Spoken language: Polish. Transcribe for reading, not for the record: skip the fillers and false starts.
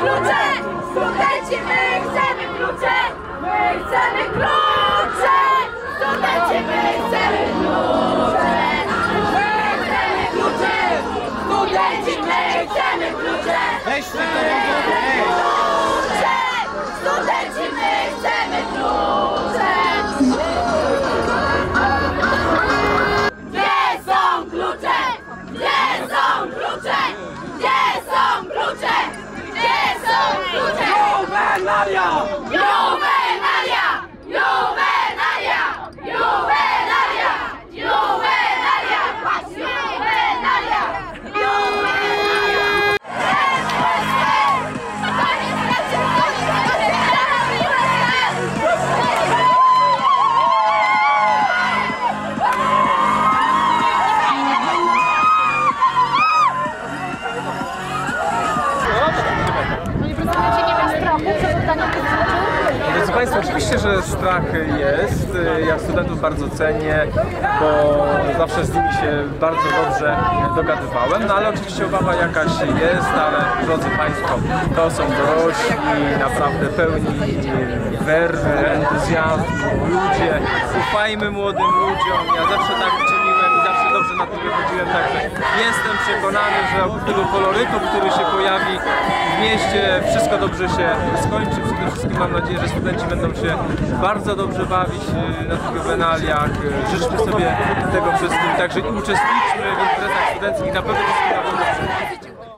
klucze! Studenci, my chcemy klucze! My chcemy klucze! Studenci, my chcemy klucze! My chcemy klucze! Studenci, my chcemy klucze! Studenci, my chcemy klucze! Gdzie są klucze? Gdzie są klucze? Gdzie są klucze? Gdzie są klucze? Juvenalia! Juvenalia! Juvenalia! Juvenalia! Juvenalia! Juvenalia! Juvenalia! Drodzy Państwo, oczywiście, że strach jest. Ja studentów bardzo cenię, bo zawsze z nimi się bardzo dobrze dogadywałem, no ale oczywiście obawa jakaś jest, ale drodzy Państwo, to są dorośli, naprawdę pełni werwy, entuzjazmu ludzie. Ufajmy młodym ludziom, ja zawsze tak czyniłem i zawsze dobrze na tym wychodziłem, także jestem przekonany, że oprócz tego kolorytu, który się pojawi w mieście, wszystko dobrze się skończy. Przede wszystkim mam nadzieję, że studenci będą się bardzo dobrze bawić na tych juwenaliach. Życzmy sobie tego wszystkim, także i uczestniczmy w imprezach studenckich, na pewno wszystkim na pewno.